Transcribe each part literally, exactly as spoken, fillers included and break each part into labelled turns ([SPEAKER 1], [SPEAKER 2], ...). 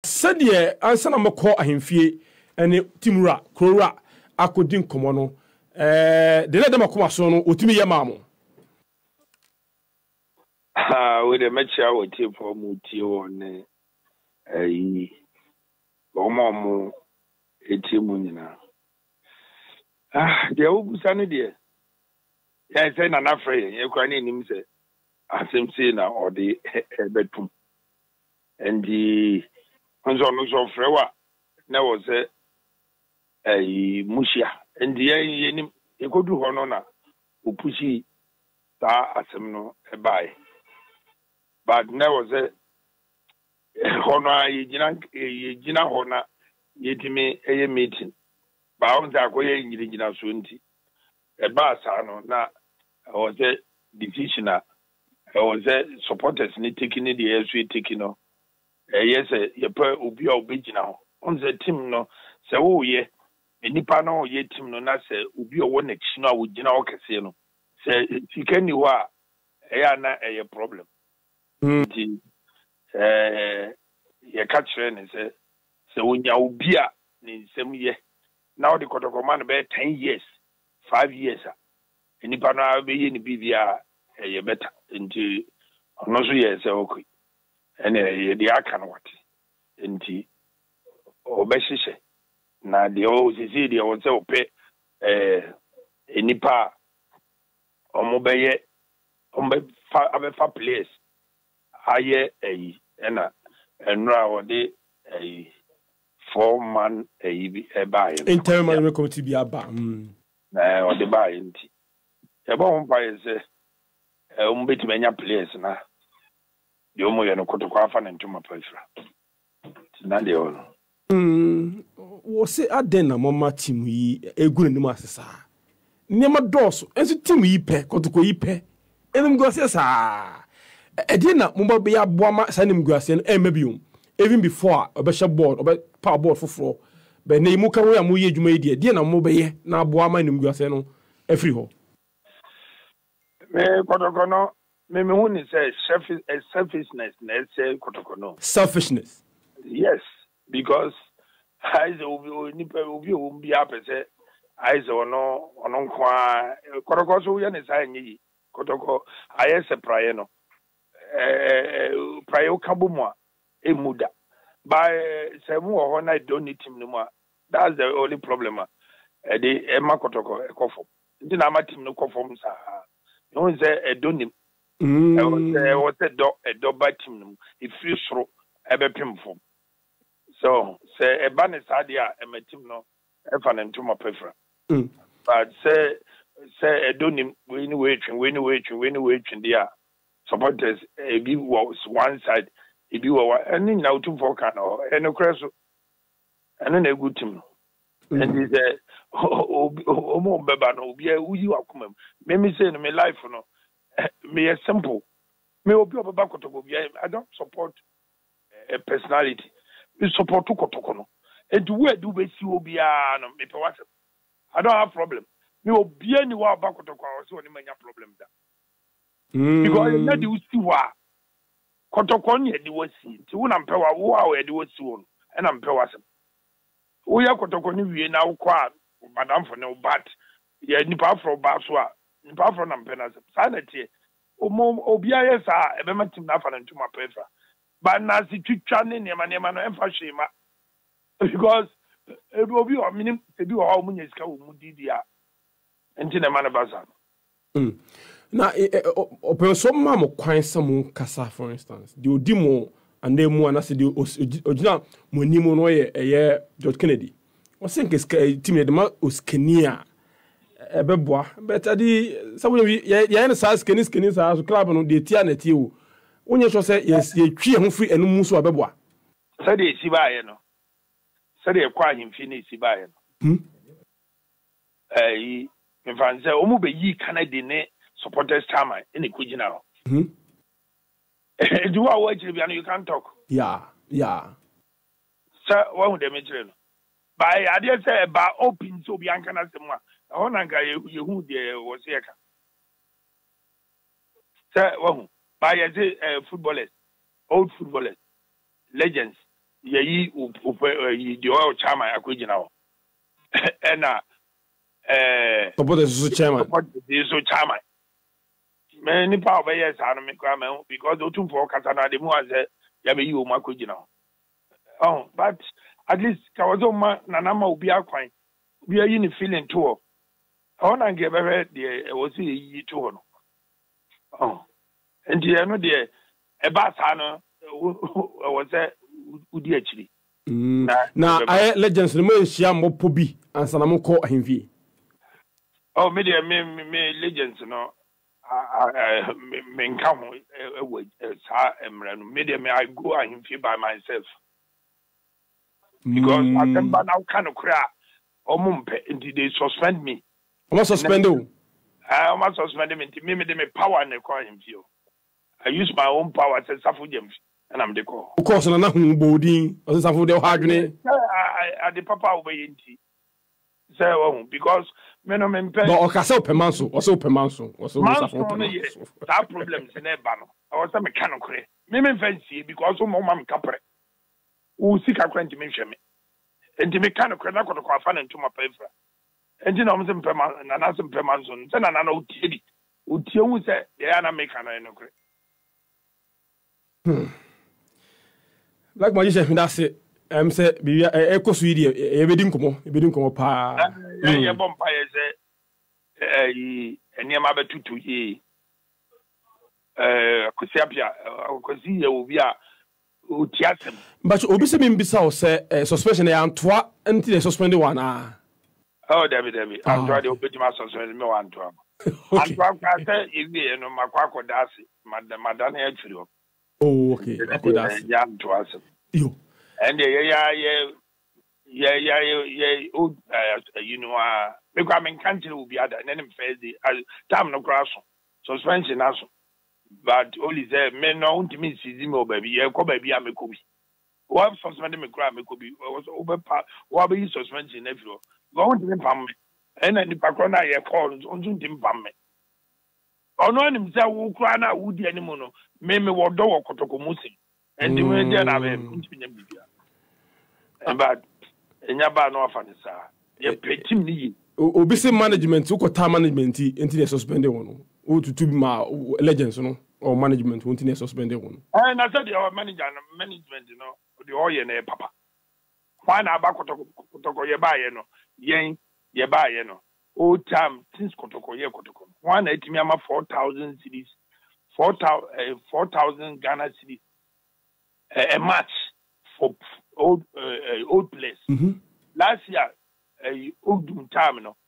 [SPEAKER 1] said ye answer na mako ahemfie ene timura krora akodin komo no eh de le dem akoma so no otimi ye maamo
[SPEAKER 2] ah we de mecha wo tie for mu tie won eh omo mo etie mu nyina ah de obusa no de ya say na na frey ye kwa ni nim say asem say na odi betum and the onzo no so frewa na wo say eh mushia and the ye nim e kodu ho no na opushi ta asem no e bai but na wo say hono ye gina ye gina hona yetimi eye meeting ba on ta ko ye nyiri gina so nti e ba sa no na o say decision a o say supporters ni taking the yesu taking no eh yes ye pa obi a obegina ho on say team no say wo ye enipa no ye team no na say obi o wo na chi no a wo gina o kese no say sikani wa e ya na e problem nti eh ye catch ne say say wonya obi a ni nsem ye now the Kotoko man be ten years five years enipa no be ye ni bibia e better nti ono so ye say okay ene ye di aka no what nti obehihye na de o sisi de o say ope eh enipa omo be ye omo be fa abefa place aye eyi ena enra o de eyi four man eyi bi e ba ye
[SPEAKER 1] interim committee bi aba mm
[SPEAKER 2] na o de ba ye nti e ba on pa ye say e o mbeti menya place na de o mo ye no Kotoko afa na ntuma pafra na de o
[SPEAKER 1] mm wo se aden na mama team yi egunu ni mu asesa nema doso enso team yi pe Kotoko yi pe enim go se sa edina mo ba be ya boama sanim go ase no emabium even before obesha board obe power board foforo be na imu kan we amu ye djuma yi de na mo be ye na boama nim go ase no every ho
[SPEAKER 2] me Kotoko no me me hu ni say selfishness na say Kotoko no
[SPEAKER 1] selfishness
[SPEAKER 2] yes because I say obi ni pe obi o mbi apese I say ono ono kwa Kotoko so ye ni say nyi Kotoko aye se praye no eh praye o kabo mo e muda by say mu ho na don't need team no mo that's the only problem eh the e ma Kotoko e kofo ndi na ma team no kofo msa no say e don't need
[SPEAKER 1] mm
[SPEAKER 2] e was a do e do ba team no e free soro e be pemfo so say e ba ne sadia e ma team no e fa na ntuma pefra
[SPEAKER 1] mm
[SPEAKER 2] but say say e don't need we ni we twin we ni we twin we ni we twin dia supporters e bi was one side e bi wa any na utum for kan o e no kreso eno na good team and is eh o mo beba no obi a uyi wakoma me me say no me life no me is simple me obi obeba Kotoko bi I don't support a personality we support Kotoko no and we do be see obi a no me pe what I don't have problem me obi ani wa ba Kotoko o so ni manya problem da
[SPEAKER 1] mm
[SPEAKER 2] because na di usi wa Kotoko ni di wasi ti wo na mpe wa wo a we di wasi wo e na mpe wa sem wo ya Kotoko ni wie na wo kwa madam for no bat ya nipa afro ba so a nipa afro na mpe na sem sa na tie o mo obi aye sa e be matim na afa na ntuma pefa ba na si twitwa ne ne ma ne ma no emfa hwema because e bi obi o minim e bi o ha mu nyesika wo mu didi a enti na ma na basa
[SPEAKER 1] mm na open so ma mo kwan sam kasa for instance the odimo and then mo na se the original mo ni mo no ye eye George Kennedy o think is team de ma oskenia e be boa but adi so we ye na sa skeni skeni sa so club no de tia na tie wo onye so say yes ye twi ho free enu mu so be boa
[SPEAKER 2] say de si ba ye no say de kwa himfi na si ba ye no
[SPEAKER 1] hm
[SPEAKER 2] eh me fan say o mu be yi Canada ne supporters time in the kujina ho
[SPEAKER 1] hm
[SPEAKER 2] do what watch you can't talk
[SPEAKER 1] yeah yeah
[SPEAKER 2] sir what would them no by I did say ba open so bi anka na sem a ho na nka ye hu de wo se ka sir what by ye footballers old footballers legends yeyi upe the oil chairman akwegyina ho ena eh
[SPEAKER 1] support the so chairman
[SPEAKER 2] support the so chairman me ni pa obe yes anu me kwa me because otum for kasa na de mu aze ya be yi o makwegyina ho oh but at least kawazo ma na na ma obi akwan obi ayi ni feeling to ho ona nge be de wo si yi to ho no oh and you know the e ba sa no wo se udi achiri
[SPEAKER 1] na I legends no mo hia mopo bi ansa na mo ko ahemfie
[SPEAKER 2] oh me de me me legends no me nka ho e sa emra no me de me I go ahemfie by myself because I remember now kind of cry omumpe until they suspend me
[SPEAKER 1] o suspend o
[SPEAKER 2] I almost suspend me me me de me power na ko ahemfie I use my own power to Sarfo Gyamfi and I'm the call.
[SPEAKER 1] Of course, na hu bodi o Sarfo de hardware.
[SPEAKER 2] I the papa obey nti. Say oh because me no me pay.
[SPEAKER 1] No, o ka say opemanso, o say opemanso, o say
[SPEAKER 2] Sarfo opemanso. That problems in e ba no. I was say me kan okre. Me me fancy because o mo ma me kapre. O sika kwenti me hwe me. Enti me kan okre na kodo kwa fa na ntuma pa efra. Enti na o me say opemanso na na say opemanso. Say na na na o tie di. O tie hu say dey na make an no okre.
[SPEAKER 1] Hmm. Like my chef, that's it. I'm say, be a echo sweetie, a wedding come on, a wedding come up.
[SPEAKER 2] Yeah, Bompire say, eh, and near my tutu ye. Uh, Cosapia, Cosia will be a Utiasm.
[SPEAKER 1] But obviously, in Bissau say, suspension and twa until they suspended one. Ah,
[SPEAKER 2] oh, David, David, I'm trying to open my suspension, no one to him. I'm trying to say, if you know my quack dassy, Madame Madame Edgefield.
[SPEAKER 1] Oh, okay. Okay, that's
[SPEAKER 2] yeah, to us.
[SPEAKER 1] You
[SPEAKER 2] and yeah, yeah, yeah, yeah, yeah, yeah. Oh, you know, uh, because I'm in country will be other, and then face the time no grass suspension also. But only there, men know to me, see me, baby. Yeah, come baby, I'm a copy. What suspended me, cry, me could be was over part. What be suspension if you go to the pam, and then the background I called on to him pam me. Ono anim say wo kura na wudi animu no me me wodo wo Kotoko musi enti we dey na be ntinya bibia but enya ba no afa ne sa ye petim ni yi
[SPEAKER 1] obi say management wo kota management enti dey suspended one o tutu ma legends no or management won't dey suspended one
[SPEAKER 2] eh na say the manager management no the all ye na papa why na ba Kotoko Kotoko ye ba ye no yen ye ba ye no old time since Kotoko ye Kotoko one etimi ama four thousand cities four thousand uh, four thousand Ghana cities uh, a match for old uh, uh, old place
[SPEAKER 1] mm-hmm.
[SPEAKER 2] Last year uh, old time no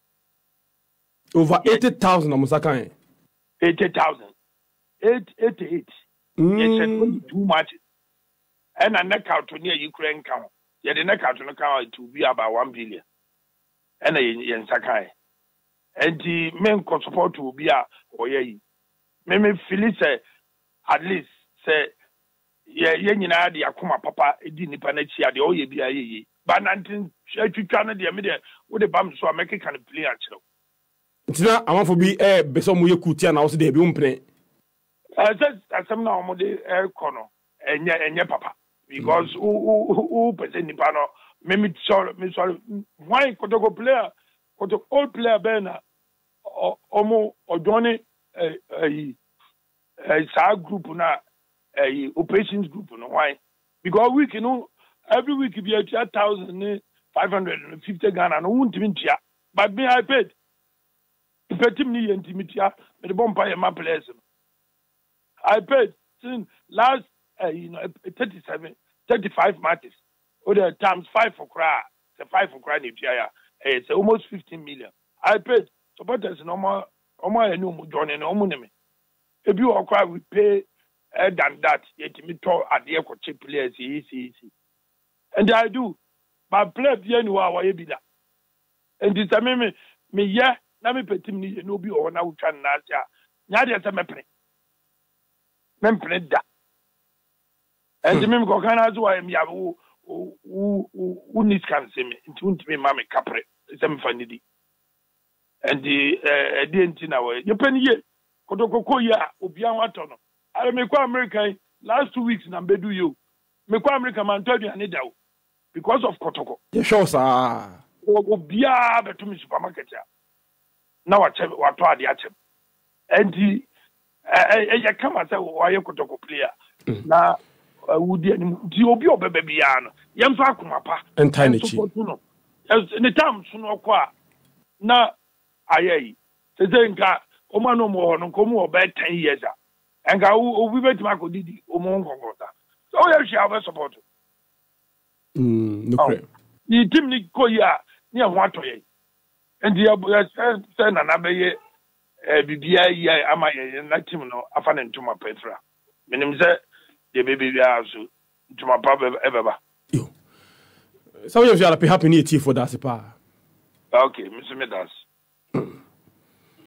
[SPEAKER 1] over eighty thousand na musaka
[SPEAKER 2] eighty thousand eight eighty-eight
[SPEAKER 1] mm.
[SPEAKER 2] Yes, twenty-two matches and a knockout to near Ukraine count yeah the knockout no count to be about one billion and a yen sakai and the main support will be a or ye. Me me feel say at least say yeah yeah nyina de akoma papa edi nipa na chia de oye bia ye but nineteen twitwa no de me de wo de bam so make can play a chiro
[SPEAKER 1] ntina amafo bi eh beso mo ye kutia na wo se de bi umpre
[SPEAKER 2] eh say asem na omo de eh kono enye enye papa because who who who person nipa no me me so me so why Kotoko player Kotoko all player bena omo odone eh eh sa group na eh operations group no why because week you know every week be a two thousand five hundred fifty Ghana no won't even tia but me I paid paid me intimitia me the bomba my players I paid since last uh, you know thirty-seven thirty-five matches or the times five for cry the five for cry tia it's almost fifteen million I paid supporters no more omo enu mu join no omo neme ebi o kwa we pay uh, than that yet me to ade ko cheap players easy easy and I do but play bi enu wa ye bi da and this me me me ye na me petim ni no bi o na utwa na asia nya de se me pre me pre da and me me ko kan azu wa me ya wo wo wo ni scan se me nti untimi ma me kapre se me fanidi and the uh the antina way you penny ye Kotoko ya obian wato no I me ko America last two weeks na bedu you me kwa America man to aduane dawo because of Kotoko.
[SPEAKER 1] Yeah, sure, sir.
[SPEAKER 2] Obia betu mi supermarket ya. Na wa che wa to ade achem. Enti eh ya kama say wa ye Kotoko player. Na wudi ani di obi obebe bia no. Yemfa akoma pa.
[SPEAKER 1] Entai ne chi.
[SPEAKER 2] Ne tam so no kwa na ayai. Se se nka o ma no mo ho no ko mo obe ten years a. Enka obi betima akodidi o mo nkokota. So ya shi ave support.
[SPEAKER 1] Mm, no problem.
[SPEAKER 2] Ni team ni ko ya ni ho atoye. And ya say na na be ye eh bibia ya ama ye na team no afa na ntuma petra. Menim say ye baby bia so ntuma pa ebeba.
[SPEAKER 1] Yo. So you feel happy happy new tea for that pa.
[SPEAKER 2] Okay, Mister Medas.